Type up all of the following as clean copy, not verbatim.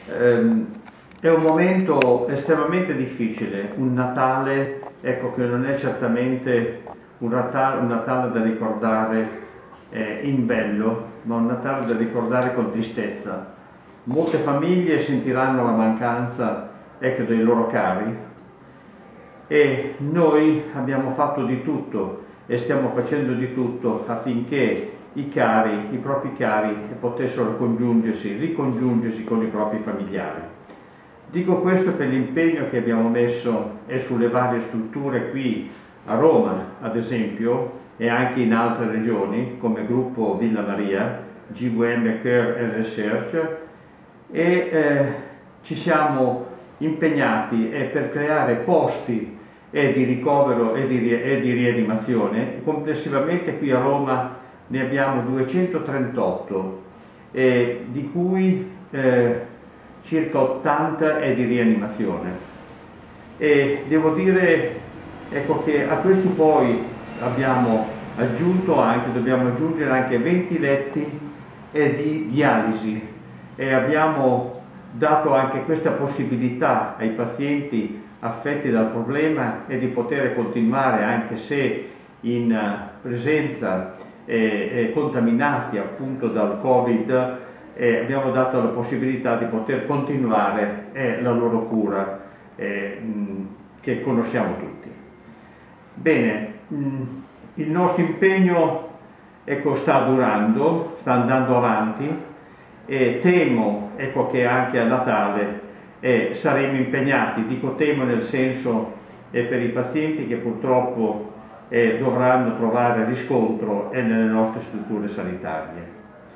È un momento estremamente difficile, un Natale, ecco, che non è certamente un Natale da ricordare in bello, ma un Natale da ricordare con tristezza. Molte famiglie sentiranno la mancanza, ecco, dei loro cari, e noi abbiamo fatto di tutto e stiamo facendo di tutto affinché i propri cari potessero ricongiungersi con i propri familiari. Dico questo per l'impegno che abbiamo messo sulle varie strutture qui a Roma, ad esempio, e anche in altre regioni, come gruppo Villa Maria, GVM Care and Research, e ci siamo impegnati per creare posti di ricovero e di rianimazione. Complessivamente qui a Roma ne abbiamo 238, di cui circa 80 è di rianimazione. E devo dire, ecco, che a questi poi dobbiamo aggiungere anche 20 letti di dialisi, e abbiamo dato anche questa possibilità ai pazienti affetti dal problema di poter continuare, anche se in presenza contaminati appunto dal Covid. Abbiamo dato la possibilità di poter continuare la loro cura, che conosciamo tutti. Bene, il nostro impegno, ecco, sta andando avanti, e temo, ecco, che anche a Natale saremo impegnati. Dico temo nel senso per i pazienti che purtroppo dovranno trovare riscontro nelle nostre strutture sanitarie.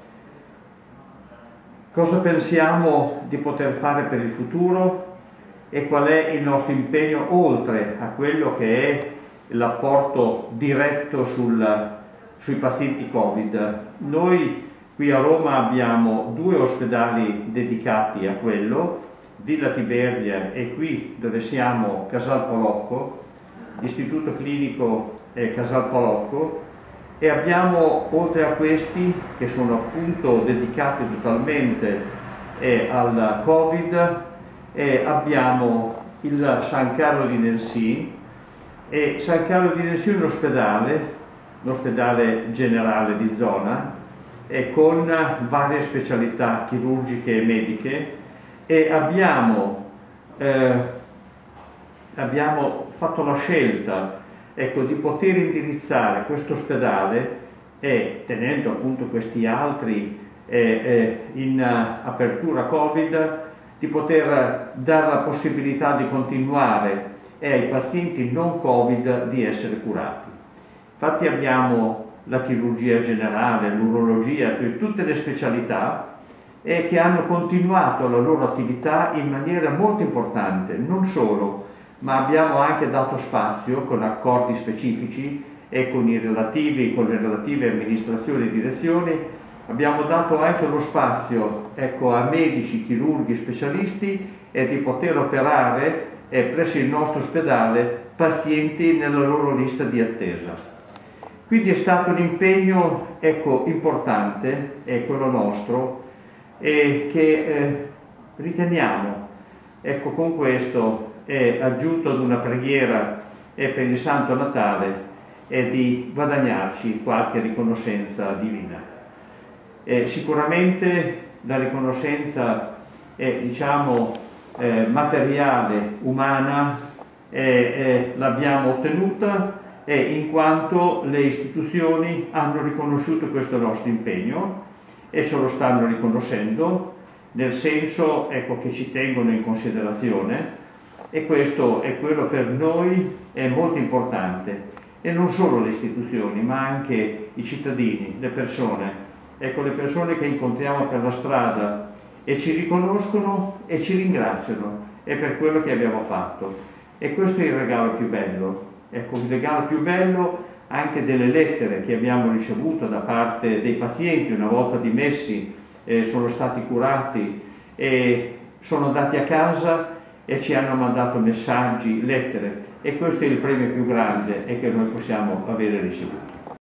Cosa pensiamo di poter fare per il futuro e qual è il nostro impegno oltre a quello che è l'apporto diretto sui pazienti Covid? Noi qui a Roma abbiamo 2 ospedali dedicati a quello, Villa Tiberia e qui dove siamo Casal Palocco, Istituto Clinico Casal Palocco, e abbiamo, oltre a questi che sono appunto dedicati totalmente al Covid, abbiamo il San Carlo di Nancy. San Carlo di Nancy è un ospedale generale di zona, con varie specialità chirurgiche e mediche, e abbiamo fatto la scelta, ecco, di poter indirizzare questo ospedale, tenendo appunto questi altri in apertura Covid, di poter dare la possibilità di continuare ai pazienti non Covid di essere curati. Infatti abbiamo la chirurgia generale, l'urologia, tutte le specialità che hanno continuato la loro attività in maniera molto importante. Non solo, ma abbiamo anche dato spazio con accordi specifici e con le relative amministrazioni e direzioni. Abbiamo dato anche lo spazio, ecco, a medici, chirurghi, specialisti, di poter operare presso il nostro ospedale pazienti nella loro lista di attesa. Quindi è stato un impegno, ecco, importante, quello nostro, che riteniamo, ecco, con questo aggiunto ad una preghiera per il Santo Natale, di guadagnarci qualche riconoscenza divina. Sicuramente la riconoscenza diciamo materiale, umana, l'abbiamo ottenuta in quanto le istituzioni hanno riconosciuto questo nostro impegno e ce lo stanno riconoscendo, nel senso, ecco, che ci tengono in considerazione, e questo è quello per noi è molto importante. E non solo le istituzioni, ma anche i cittadini, le persone, ecco, le persone che incontriamo per la strada e ci riconoscono e ci ringraziano per quello che abbiamo fatto. E questo è il regalo più bello, ecco, il regalo più bello anche delle lettere che abbiamo ricevuto da parte dei pazienti una volta dimessi, sono stati curati e sono andati a casa e ci hanno mandato messaggi, lettere, e questo è il premio più grande che noi possiamo avere ricevuto.